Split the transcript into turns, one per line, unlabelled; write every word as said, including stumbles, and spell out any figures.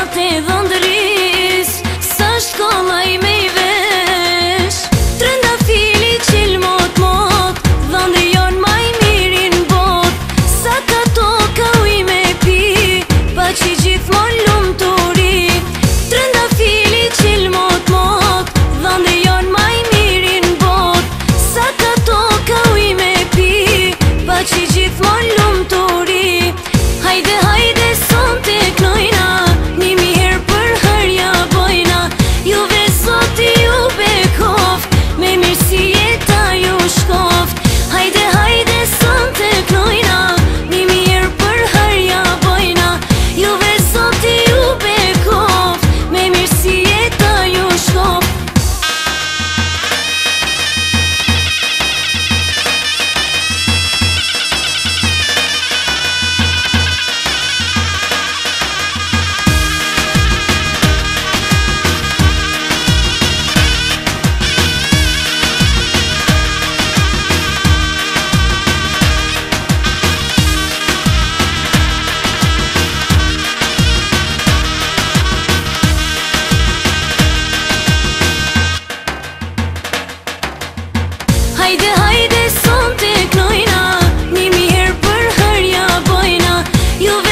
natë e dhëndëris, sa shkolla i me i vesh. Trënda fili qil mot mot, dhëndë jon ma i mirin bot. Sa ka toka u i me pi, pa që gjithmon lumë të ri. Trënda fili qil mot mot, dhëndë jon ma i mirin bot. Sa ka toka u i me pi, pa që gjithmon lumë të ri. Hajde, hajde, son të knojna, nimi her për hërja bojna. Juve sot ju bekoft, me mirësi jeta ju shkoft. Hajde, hajde, son të knojna, nimi her për hërja bojna. Juve sot ju bekoft, me mirësi jeta ju shkoft. Hajde, hajde, son të knojna, nimi her për hërja bojna. Juve